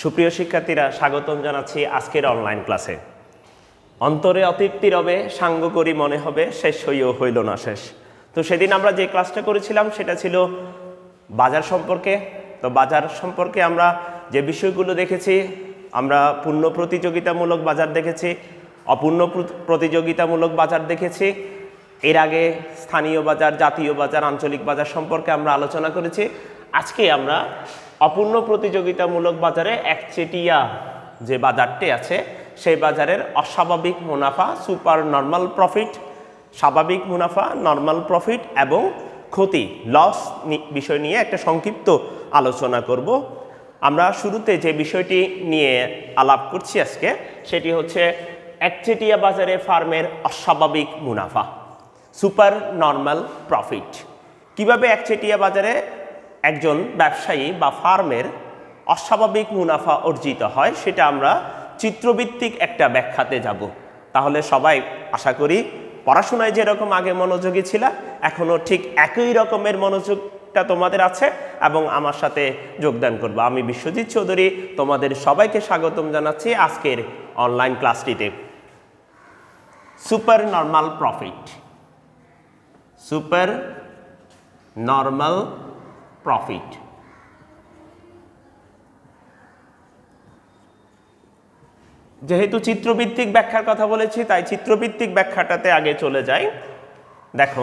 সুপ্রিয় শিক্ষার্থীরা, স্বাগতম জানাচ্ছি আজকের অনলাইন ক্লাসে। অন্তরে অতৃপ্তি রবে, সাঙ্গ করি মনে হবে, শেষ হইও হইল না শেষ। তো সেদিন আমরা যে ক্লাসটা করেছিলাম সেটা ছিল বাজার সম্পর্কে। তো বাজার সম্পর্কে আমরা যে বিষয়গুলো দেখেছি, আমরা পূর্ণ প্রতিযোগিতামূলক বাজার দেখেছি, অপূর্ণ প্রতিযোগিতামূলক বাজার দেখেছি। এর আগে স্থানীয় বাজার, জাতীয় বাজার, আঞ্চলিক বাজার সম্পর্কে আমরা আলোচনা করেছি। আজকে আমরা অপূর্ণ প্রতিযোগিতামূলক বাজারে একচেটিয়া যে বাজারটি আছে সেই বাজারের অস্বাভাবিক মুনাফা, সুপার নরমাল প্রফিট, স্বাভাবিক মুনাফা, নরমাল প্রফিট এবং ক্ষতি, লস বিষয় নিয়ে একটা সংক্ষিপ্ত আলোচনা করব। আমরা শুরুতে যে বিষয়টি নিয়ে আলাপ করছি আজকে, সেটি হচ্ছে একচেটিয়া বাজারে ফার্মের অস্বাভাবিক মুনাফা, সুপার নরমাল প্রফিট। কিভাবে একচেটিয়া বাজারে একজন ব্যবসায়ী বা ফার্মের অস্বাভাবিক মুনাফা অর্জিত হয় সেটা আমরা চিত্রভিত্তিক একটা ব্যাখ্যাতে যাব। তাহলে সবাই আশা করি পড়াশোনায় যেরকম আগে মনোযোগী ছিল, এখনও ঠিক একই রকমের মনোযোগটা তোমাদের আছে এবং আমার সাথে যোগদান করবে। আমি বিশ্বজিৎ চৌধুরী তোমাদের সবাইকে স্বাগতম জানাচ্ছি আজকের অনলাইন ক্লাসটিতে। Super normal profit, super normal profit. যেহেতু চিত্রভিত্তিক ব্যাখ্যার কথা বলেছি, তাই চিত্রভিত্তিক ব্যাখ্যাটাতে আগে চলে যাই। দেখো,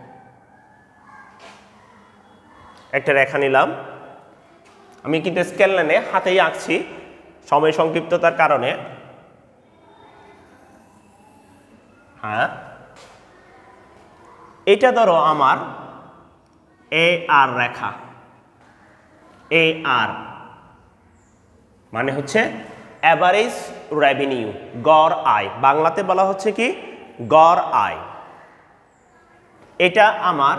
একটা রেখা নিলাম, আমি কিন্তু স্কেল লাইনে হাতেই আঁকছি সময় সংক্ষিপ্ততার কারণে। হ্যাঁ, এটা ধরো আমার এ আর রেখা। এ আর মানে হচ্ছে অ্যাভারেজ রেভিনিউ, গড় আয়। বাংলাতে বলা হচ্ছে কি গড় আয়। এটা আমার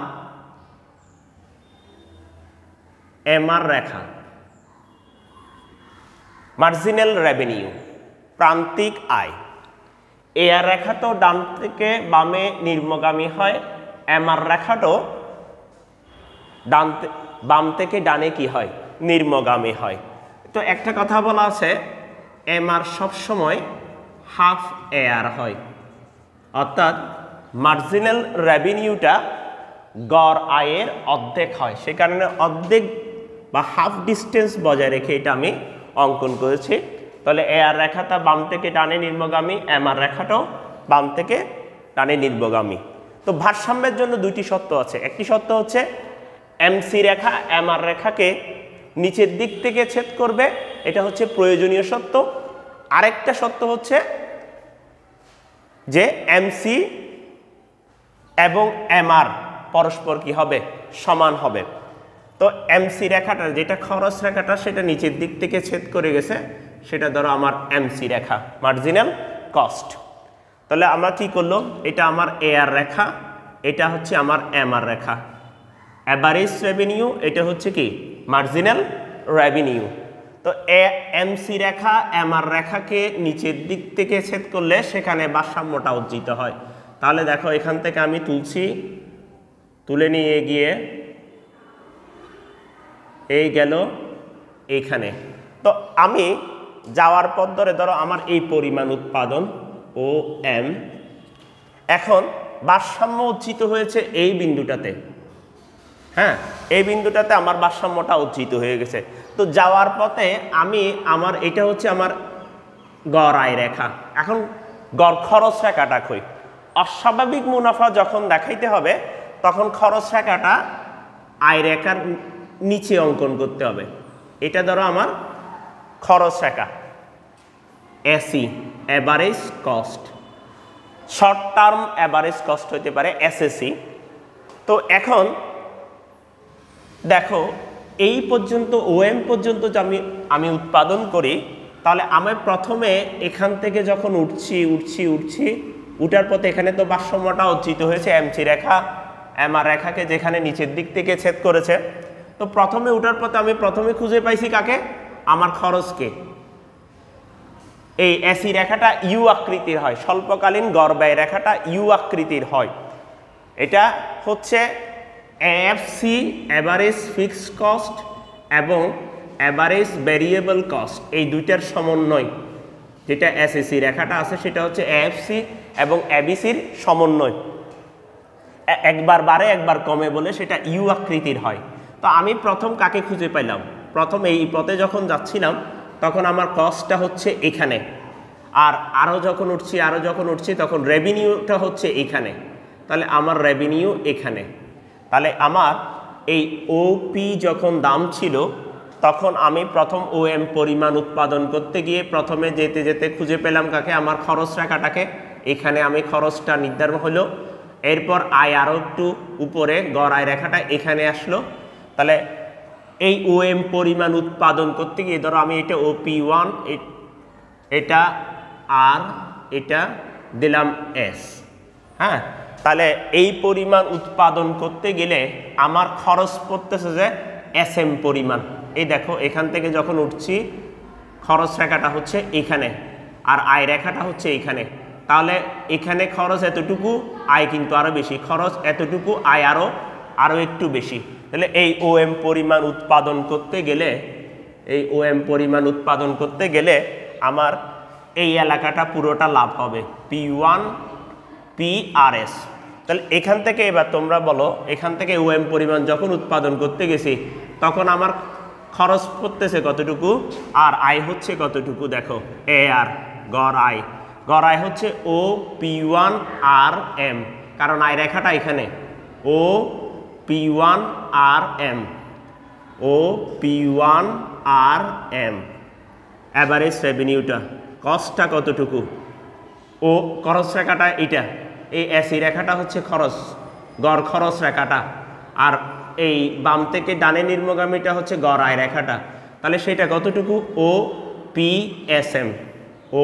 এমআর রেখা, মার্জিনাল রেভিনিউ, প্রান্তিক আয়। এ আর রেখাটাও ডান থেকে বামে নিম্নগামী হয়, এমআর রেখাটাও বাম থেকে ডানে কি হয়, নিম্নগামী হয়। তো একটা কথা বলা আছে, এমআর সবসময় হাফ এআর হয়, অর্থাৎ মার্জিনাল রেভিনিউটা গড় আয়ের অর্ধেক হয়। সে কারণে অর্ধেক বা হাফ ডিস্টেন্স বজায় রেখে এটা আমি অঙ্কন করেছি। তাহলে এআর রেখাটা বাম থেকে ডানে নিম্নগামী, এমআর রেখাটাও বাম থেকে ডানে নিম্নগামী। তো ভারসাম্যের জন্য দুইটি শর্ত আছে। একটি শর্ত হচ্ছে এমসি রেখা এমআর রেখাকে নিচের দিক থেকে ছেদ করবে, এটা হচ্ছে প্রয়োজনীয় শর্ত। আরেকটা শর্ত হচ্ছে যে এমসি এবং এমআর পরস্পর কি হবে, সমান হবে। তো এমসি রেখাটা, যেটা খরচ রেখাটা, সেটা নিচের দিক থেকে ছেদ করে গেছে, সেটা ধরো আমার এমসি রেখা, মার্জিনাল কস্ট। তাহলে আমরা কি করলো, এটা আমার এআর রেখা, এটা হচ্ছে আমার এমআর রেখা। অ্যাভারেজ রেভিনিউ, এটা হচ্ছে কি মার্জিনাল রেভিনিউ। তো এমসি রেখা এমআর রেখাকে নিচের দিক থেকে ছেদ করলে সেখানে ভারসাম্যটা অর্জিত হয়। তাহলে দেখো, এখান থেকে আমি তুলে নিয়ে গিয়ে এই গেল এইখানে। তো আমি যাওয়ার পর ধরো আমার এই পরিমাণ উৎপাদন ও এম, এখন ভারসাম্য অর্জিত হয়েছে এই বিন্দুটাতে। হ্যাঁ, এই বিন্দুটাতে আমার ভারসাম্যটা অর্জিত হয়ে গেছে। তো যাওয়ার পথে আমার এটা হচ্ছে আমার গড় আয় রেখা। এখন গড় খরচ রেখাটা কই? অস্বাভাবিক মুনাফা যখন দেখাইতে হবে তখন খরচ রেখাটা আয় রেখার নিচে অঙ্কন করতে হবে। এটা ধরো আমার খরচ রেখা, AC average cost, short term average cost হতে পারে এসএসি। তো এখন দেখো, এই পর্যন্ত ওএম পর্যন্ত যে আমি উৎপাদন করি, তাহলে আমি প্রথমে এখান থেকে যখন উঠছি উঠার পথে এখানে তো ভারসাম্যটা অর্জিত হয়েছে এমসি রেখা এমআর রেখাকে যেখানে নিচের দিক থেকে ছেদ করেছে। তো প্রথমে উঠার পথে আমি প্রথমে খুঁজে পাইছি কাকে, আমার খরচকে। এই এসি রেখাটা ইউ আকৃতির হয়, স্বল্পকালীন গড় ব্যয় রেখাটা ইউ আকৃতির হয়। এটা হচ্ছে এএফসি অ্যাভারেজ ফিক্সড কস্ট এবং অ্যাভারেজ ভেরিয়েবল কস্ট, এই দুইটার সমন্বয়, যেটা এসএসি রেখাটা আছে সেটা হচ্ছে এএফসি এবং এবিসির সমন্বয়, একবার বাড়ে একবার কমে বলে সেটা ইউ আকৃতির হয়। তো আমি প্রথম কাকে খুঁজে পাইলাম, প্রথম এই পথে যখন যাচ্ছিলাম তখন আমার কস্টটা হচ্ছে এখানে, আর আরও যখন উঠছি তখন রেভিনিউটা হচ্ছে এখানে, তাহলে আমার রেভিনিউ এখানে। তাহলে আমার এই ওপি যখন দাম ছিল তখন আমি প্রথম ওএম পরিমাণ উৎপাদন করতে গিয়ে প্রথমে যেতে যেতে খুঁজে পেলাম কাকে, আমার খরচ রেখাটাকে। এখানে আমি খরচটা নির্ধারণ হলো, এরপর আয় আরও একটু উপরে গড় আয় রেখাটা এখানে আসলো। তাহলে এই ওএম পরিমাণ উৎপাদন করতে গিয়ে ধরো আমি এটা ওপি1, এটা আর এটা দিলাম এস, হ্যাঁ। তাহলে এই পরিমাণ উৎপাদন করতে গেলে আমার খরচ পড়তেছে যে এসএম পরিমাণ। এই দেখো এখান থেকে যখন উঠছি খরচ রেখাটা হচ্ছে এখানে আর আয় রেখাটা হচ্ছে এখানে, তাহলে এখানে খরচ এতটুকু, আয় কিন্তু আরও বেশি, খরচ এতটুকু, আয় আরও একটু বেশি। তাহলে এই ওএম পরিমাণ উৎপাদন করতে গেলে আমার এই এলাকাটা পুরোটা লাভ হবে, P1 PRS। তাহলে এখান থেকে এবার তোমরা বলো, এখান থেকে ওএম পরিমাণ যখন উৎপাদন করতে গেছি তখন আমার খরচ পড়তেছে কতটুকু আর আয় হচ্ছে কতটুকু, দেখো এ আর গড় আয় হচ্ছে ও P1 আর এম, কারণ আয় রেখাটা এখানে, O P1 R M, O P1 R M. Average রেভিনিউটা, কস্টটা কতটুকু, ও খরচ রেখাটা এটা, এই এসি রেখাটা হচ্ছে খরচ, গড় খরচ রেখাটা, আর এই বাম থেকে ডানে নিম্নগামীটা হচ্ছে গড় আয় রেখাটা। তাহলে সেটা কতটুকু, ও পিএসএম, ও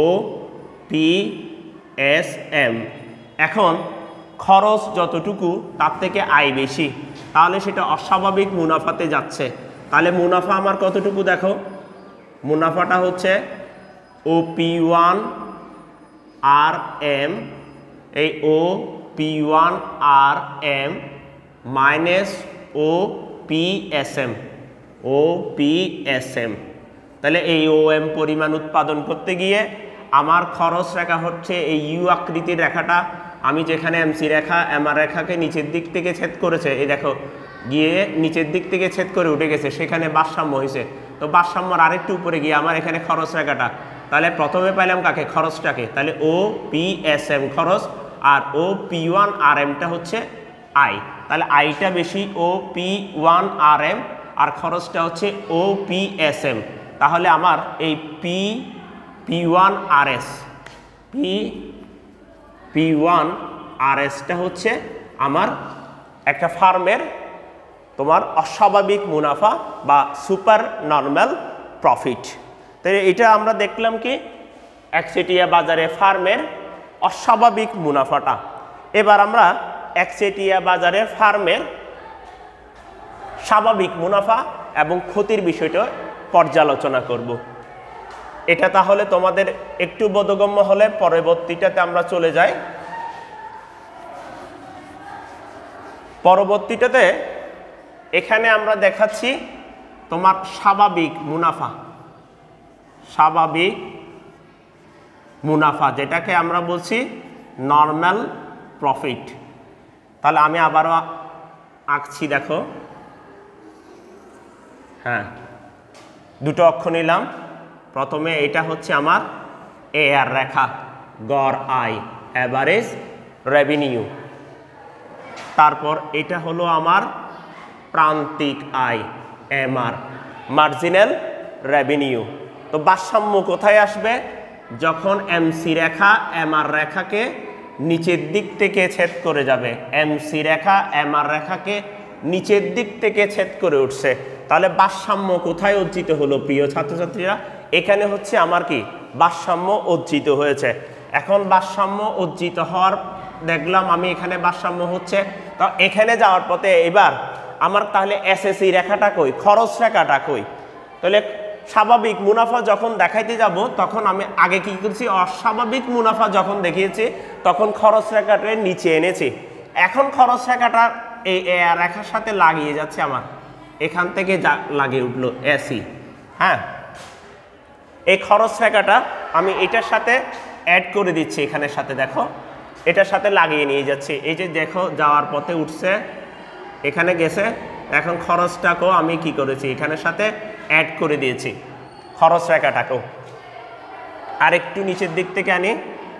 পিএসএম। এখন খরচ যতটুকু তার থেকে আয় বেশি, তাহলে সেটা অস্বাভাবিক মুনাফাতে যাচ্ছে। তাহলে মুনাফা আমার কতটুকু দেখো, মুনাফাটা হচ্ছে ও P1 আর এম, এই O P1 R M minus O PSM, O PSM. তাহলে এই ওএম পরিমাণ উৎপাদন করতে গিয়ে আমার খরচ রেখা হচ্ছে এই ইউ আকৃতির রেখাটা, আমি যেখানে এমসি রেখা এমআর রেখাকে নিচের দিক থেকে ছেদ করেছে, এই দেখো গিয়ে নিচের দিক থেকে ছেদ করে উঠে গেছে, সেখানে ভারসাম্য হয়েছে। তো ভারসাম্যর আরেকটু উপরে গিয়ে আমার এখানে খরচ রেখাটা, তাহলে প্রথমে পাইলাম কাকে, খরচটাকে। তাহলে ও পিএসএম খরচ আর ও P1 আর এমটা হচ্ছে আয়, তাহলে আয়টা বেশি ও P1 আর এম, আর খরচটা হচ্ছে ও পিএসএম। তাহলে আমার এই P1 RS, P1 RSটা হচ্ছে আমার একটা ফার্মের তোমার অস্বাভাবিক মুনাফা বা সুপার নরমাল প্রফিট। তো এটা আমরা দেখলাম কি একচেটিয়া বাজারে ফার্মের অস্বাভাবিক মুনাফাটা। এবার আমরা একচেটিয়া বাজারে ফার্মের স্বাভাবিক মুনাফা এবং ক্ষতির বিষয়টা পর্যালোচনা করব। এটা তাহলে তোমাদের একটু বোধগম্য হলে পরবর্তীটাতে আমরা চলে যাই। পরবর্তীটাতে এখানে আমরা দেখাচ্ছি তোমার স্বাভাবিক মুনাফা, যেটাকে আমরা বলছি নরমাল প্রফিট। তাহলে আমি আবারও আঁকছি, দেখো, হ্যাঁ, দুটো অক্ষ নিলাম। প্রথমে এটা হচ্ছে আমার এ আর রেখা, গড় আয়, অ্যাভারেজ রেভিনিউ। তারপর এটা হলো আমার প্রান্তিক আয়, এমআর, মার্জিনাল রেভিনিউ। তো ভারসাম্য কোথায় আসবে, যখন এমসি রেখা এমআর রেখাকে নিচের দিক থেকে ছেদ করে যাবে, এমসি রেখা এমআর রেখাকে নিচের দিক থেকে ছেদ করে উঠছে, তাহলে ভারসাম্য কোথায় অর্জিত হলো প্রিয় ছাত্রছাত্রীরা, এখানে হচ্ছে আমার কি ভারসাম্য অর্জিত হয়েছে। এখন ভারসাম্য অর্জিত হওয়ার দেখলাম আমি এখানে ভারসাম্য হচ্ছে, তো এখানে যাওয়ার পথে এবার আমার তাহলে এসএসি রেখাটা কই, খরচ রেখাটা কই। তাহলে স্বাভাবিক মুনাফা যখন দেখাইতে যাব তখন আমি আগে কি করছি, অস্বাভাবিক মুনাফা যখন দেখিয়েছি তখন খরচ রেখাটা নিচে এনেছি। এখন খরচ রেখাটা এই রেখার সাথে লাগিয়ে যাচ্ছে, আমার এখান থেকে লাগিয়ে উঠলো এসি, হ্যাঁ, এই খরচ রেখাটা আমি এটার সাথে অ্যাড করে দিচ্ছি, এখানের সাথে দেখো এটার সাথে লাগিয়ে নিয়ে যাচ্ছি। এই যে দেখো যাওয়ার পথে উঠছে, এখানে গেছে, এখন খরচটাকেও আমি কি করেছি এখানের সাথে অ্যাড করে দিয়েছি, খরচ রেখাটাকেও। আর একটু নিচের দিক থেকে আনি,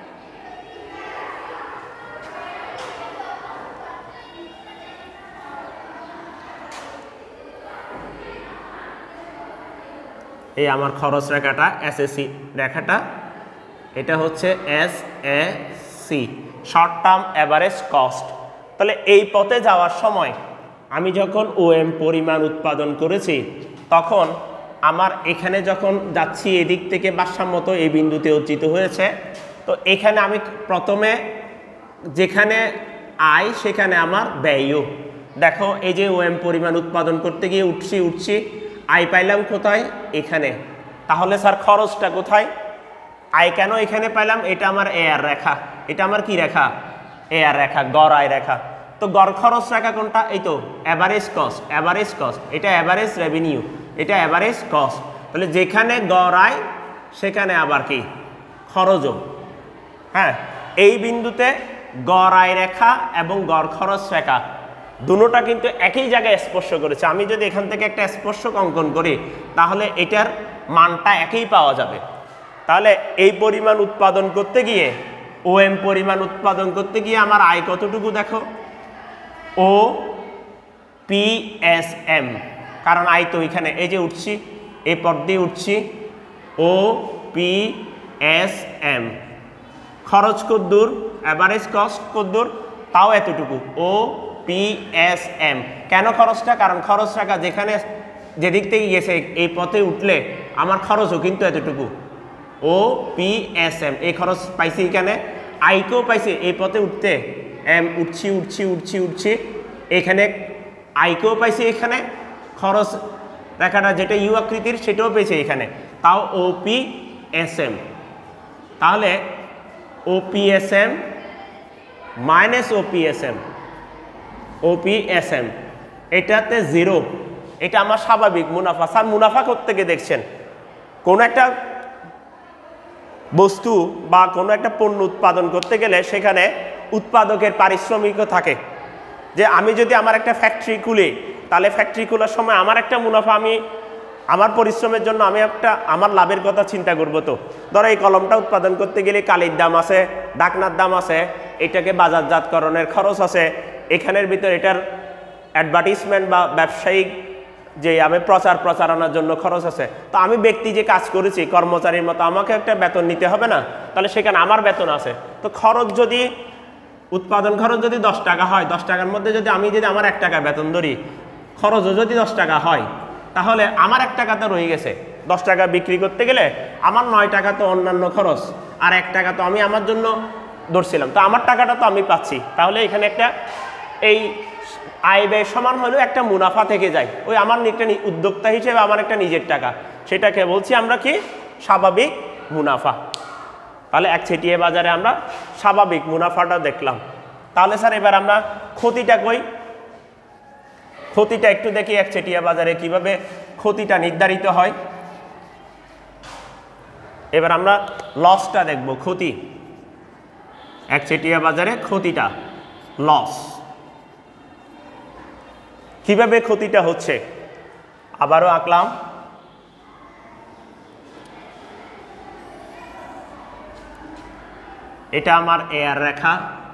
এই আমার খরচ রেখাটা এসএসি রেখাটা, এটা হচ্ছে SAC, short term average cost. তাহলে এই পথে যাওয়ার সময় আমি যখন ওএম পরিমাণ উৎপাদন করেছি, তখন আমার এখানে যখন যাচ্ছি এদিক থেকে ভারসাম্যত এই বিন্দুতে অর্জিত হয়েছে। তো এখানে আমি প্রথমে যেখানে আয় সেখানে আমার ব্যয়ও, দেখো এই যে ওএম পরিমাণ উৎপাদন করতে গিয়ে উঠছি, আয় পাইলাম কোথায়? এখানে। তাহলে স্যার খরচটা কোথায়? আয় কেন এখানে পাইলাম? এটা আমার এআর রেখা, এটা আমার কি রেখা? এআর রেখা, গড় আয় রেখা। তো গড় খরচ রেখা কোনটা? এই তো অ্যাভারেজ কস্ট, অ্যাভারেজ কস্ট, এটা অ্যাভারেজ রেভিনিউ, এটা অ্যাভারেজ কস্ট। তাহলে যেখানে গড় আয় সেখানে আবার কি খরচও। হ্যাঁ, এই বিন্দুতে গড় আয় রেখা এবং গড় খরচ রেখা দুটোটা কিন্তু একই জায়গায় স্পর্শ করেছে। আমি যদি এখান থেকে একটা স্পর্শক অঙ্কন করি তাহলে এটার মানটা একই পাওয়া যাবে। তাহলে এই পরিমাণ উৎপাদন করতে গিয়ে, ওএম পরিমাণ উৎপাদন করতে গিয়ে আমার আয় কতটুকু দেখো? ও পি এস এম, কারণ আয় তো এখানে এই যে উঠছি, এই পথ দিয়ে উঠছি, ও পি এস এম। খরচ কদ্দূর? Average cost কদ্দূর? তাও এতটুকু, ও পি এস এম। কেন খরচটা? কারণ খরচ টাকা যেখানে যেদিক থেকে গেছে এই পথে উঠলে আমার খরচও কিন্তু এতটুকু, ও পি এস এম। এই খরচ পাইছি এখানে, আয়কেও পাইছি এই পথে উঠতে, এম উঠছি, এখানে আয়কেও পাইছি, এখানে খরচ রেখাটা যেটা ইউ আকৃতির সেটাও পেয়েছে এখানে, তাও ও পি এস এম। তাহলে O P S M minus O P S M, OPSM এটাতে জিরো, এটা আমার স্বাভাবিক মুনাফা। স্যার মুনাফা কোত্থেকে দেখছেন? কোনো একটা বস্তু বা কোনো একটা পণ্য উৎপাদন করতে গেলে সেখানে উৎপাদকের পারিশ্রমিকও থাকে। যে আমি যদি আমার একটা ফ্যাক্টরি খুলি, তাহলে ফ্যাক্টরি খোলার সময় আমার একটা মুনাফা, আমি আমার পরিশ্রমের জন্য আমি একটা আমার লাভের কথা চিন্তা করবো। তো ধরো এই কলমটা উৎপাদন করতে গেলে কালির দাম আছে, ঢাকনার দাম আছে, এটাকে বাজারজাতকরণের খরচ আছে, এখানের ভিতর এটার অ্যাডভার্টিসমেন্ট বা ব্যবসায়িক যে আমি প্রচারণার জন্য খরচ আছে। তো আমি ব্যক্তি যে কাজ করেছি কর্মচারীর মতো, আমাকে একটা বেতন নিতে হবে না? তাহলে সেখানে আমার বেতন আছে। তো খরচ যদি উৎপাদন খরচ যদি 10 টাকা হয়, 10 টাকার মধ্যে যদি আমি আমার 1 টাকা বেতন ধরি, খরচও যদি 10 টাকা হয়, তাহলে আমার 1 টাকা তো রয়ে গেছে। 10 টাকা বিক্রি করতে গেলে আমার 9 টাকা তো অন্যান্য খরচ, আর 1 টাকা তো আমি আমার জন্য ধরছিলাম, তো আমার টাকাটা তো আমি পাচ্ছি। তাহলে এখানে একটা এই আয় ব্যয় সমান হলেও একটা মুনাফা থেকে যায়, ওই আমার একটা উদ্যোক্তা হিসেবে আমার একটা নিজের টাকা, সেটাকে বলছি আমরা কি স্বাভাবিক মুনাফা। তাহলে একচেটিয়া বাজারে আমরা স্বাভাবিক মুনাফাটা দেখলাম। তাহলে স্যার এবার আমরা ক্ষতিটা কই? ক্ষতিটা একটু দেখি একচেটিয়া বাজারে কিভাবে ক্ষতিটা নির্ধারিত হয়। এবার আমরা লসটা দেখব, ক্ষতি। একচেটিয়া বাজারে ক্ষতিটা, লস, কিভাবে ক্ষতিটা হচ্ছে আবারও আঁকলাম। এটা আমার এআর রেখা,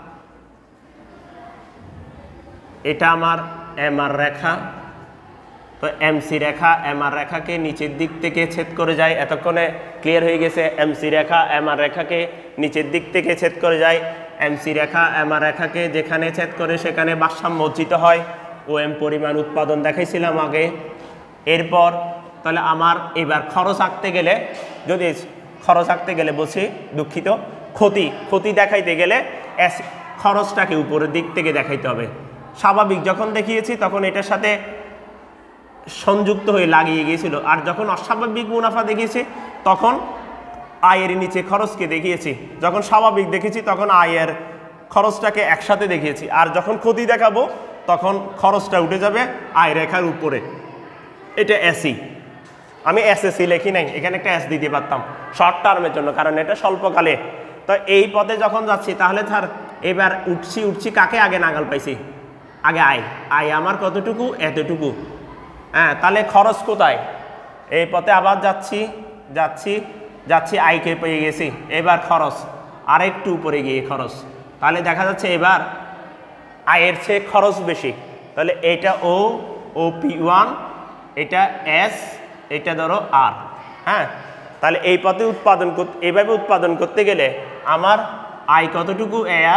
এটা আমার এমআর রেখা। তো এমসি রেখা এমআর রেখাকে নিচের দিক থেকে ছেদ করে যায়, এতক্ষণে ক্লিয়ার হয়ে গেছে। এমসি রেখা এমআর রেখাকে নিচের দিক থেকে ছেদ করে যায়। এমসি রেখা এমআর রেখাকে যেখানে ছেদ করে সেখানে ভারসাম্য অর্জিত হয়। ওএম পরিমাণ উৎপাদন দেখাইছিলাম আগে। এরপর তাহলে আমার এবার খরচ আঁকতে গেলে, যদি খরচ আঁকতে গেলে বলছি দুঃখিত, ক্ষতি দেখাইতে গেলে খরচটাকে উপরের দিক থেকে দেখাইতে হবে। স্বাভাবিক যখন দেখিয়েছি তখন এটার সাথে সংযুক্ত হয়ে লাগিয়ে গিয়েছিল, আর যখন অস্বাভাবিক মুনাফা দেখিয়েছি তখন আয়ের নিচে খরচকে দেখিয়েছি, যখন স্বাভাবিক দেখেছি তখন আয়ের খরচটাকে একসাথে দেখিয়েছি, আর যখন ক্ষতি দেখাবো তখন খরচটা উঠে যাবে আয় রেখার উপরে। এটা এসি। আমি এসএসসি লিখি নাই, এখানে একটা এস দিতে পারতাম শর্ট টার্মের জন্য, কারণ এটা স্বল্পকালে। তো এই পথে যখন যাচ্ছি তাহলে স্যার এবার উঠছি কাকে আগে নাগাল পাইছি? আগে আয় আমার কতটুকু? এতটুকু। হ্যাঁ, তাহলে খরচ কোথায়? এই পথে আবার যাচ্ছি আয়কে পেয়ে গেছি, এবার খরচ আরেকটু উপরে গিয়ে খরচ। তাহলে দেখা যাচ্ছে এবার আয়ের চেয়ে খরচ বেশি। তাহলে এটা ও P1, এটা S, এটা ধরো R। হ্যাঁ, তাহলে এই পথে এইভাবে উৎপাদন করতে গেলে আমার আয় কতটুকু? AR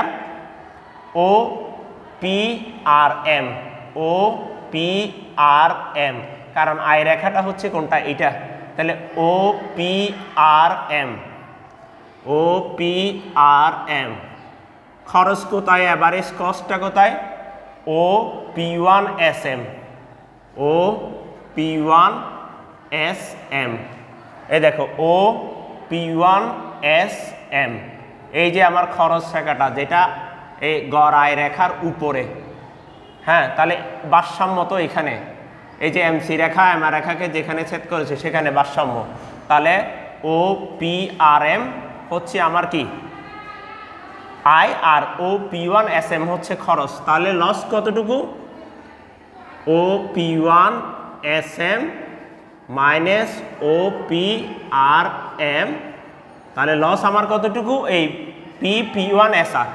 OPRM, OPRM, কারণ আয় রেখাটা হচ্ছে কোনটা? এটা। তাহলে OPRM। খরচ কোথায়? এভারেজ কস্টটা কোথায়? P1SM, P1SM। এই দেখো P1SM, এই যে আমার খরচ রেখাটা, যেটা এই গড় আয় রেখার উপরে। হ্যাঁ, তাহলে ভারসাম্য তো এখানে, এই যে MC রেখা MR রেখাকে যেখানে ছেদ করেছে সেখানে ভারসাম্য। তাহলে OPRM হচ্ছে আমার কি? আয়, আর P1SM হচ্ছে খরচ। তাহলে লস কতটুকু? P1SM minus OPRM। তাহলে লস আমার কতটুকু? এই P1SR,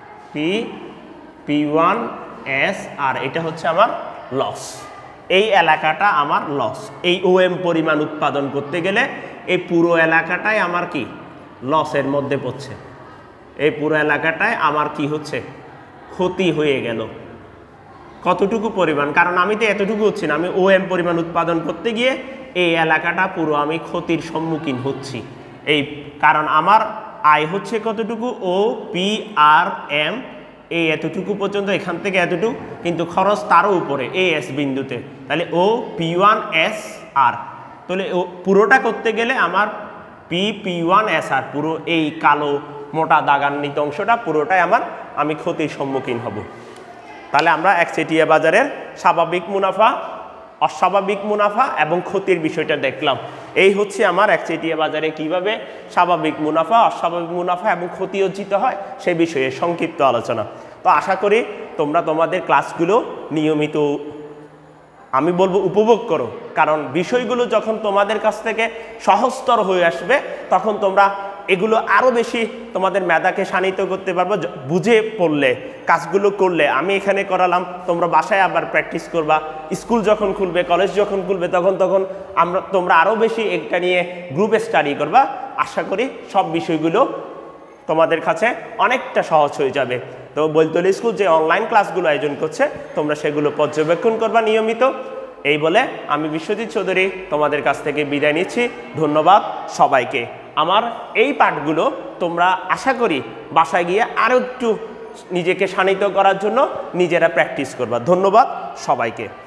P1SR, এটা হচ্ছে আমার লস। এই এলাকাটা আমার লস। এই OM পরিমাণ উৎপাদন করতে গেলে এই পুরো এলাকাটাই আমার কি? লসের মধ্যে পড়ছে। এই পুরো এলাকাটায় আমার কি হচ্ছে? ক্ষতি হয়ে গেল। কতটুকু পরিমাণ? কারণ আমি তো এতটুকু হচ্ছি না, আমি OM পরিমাণ উৎপাদন করতে গিয়ে এই এলাকাটা পুরো আমি ক্ষতির সম্মুখীন হচ্ছি। এই কারণ আমার আয় হচ্ছে কতটুকু? OPRM, এই এতটুকু পর্যন্ত, এখান থেকে এতটুকু, কিন্তু খরচ তারও উপরে এই S বিন্দুতে। তাহলে P1SR। তাহলে পুরোটা করতে গেলে আমার P1SR, পুরো এই কালো মোটা দাগান্বিত অংশটা পুরোটাই আমি ক্ষতির সম্মুখীন হব। তাহলে আমরা একচেটিয়া বাজারের স্বাভাবিক মুনাফা, অস্বাভাবিক মুনাফা এবং ক্ষতির বিষয়টা দেখলাম। এই হচ্ছে আমার একচেটিয়া বাজারে কিভাবে স্বাভাবিক মুনাফা, অস্বাভাবিক মুনাফা এবং ক্ষতি অর্জিত হয় সে বিষয়ে সংক্ষিপ্ত আলোচনা। তো আশা করি তোমরা তোমাদের ক্লাসগুলো নিয়মিত, আমি বলবো, উপভোগ করো, কারণ বিষয়গুলো যখন তোমাদের কাছ থেকে সহজতর হয়ে আসবে তখন তোমরা এগুলো আরও বেশি তোমাদের মেধাকে শানিত করতে পারবো। বুঝে পড়লে, কাজগুলো করলে, আমি এখানে করালাম, তোমরা বাসায় আবার প্র্যাকটিস করবা। স্কুল যখন খুলবে, কলেজ যখন খুলবে, তখন তোমরা আরও বেশি এটা নিয়ে গ্রুপে স্টাডি করবা। আশা করি সব বিষয়গুলো তোমাদের কাছে অনেকটা সহজ হয়ে যাবে। তো বৈতলী স্কুল যে অনলাইন ক্লাসগুলো আয়োজন করছে, তোমরা সেগুলো পর্যবেক্ষণ করবা নিয়মিত। এই বলে আমি বিশ্বজিৎ চৌধুরী তোমাদের কাছ থেকে বিদায় নিচ্ছি। ধন্যবাদ সবাইকে। আমার এই পাঠগুলো তোমরা আশা করি বাসায় গিয়ে আরও একটু নিজেকে শানিত করার জন্য নিজেরা প্র্যাকটিস করবা। ধন্যবাদ সবাইকে।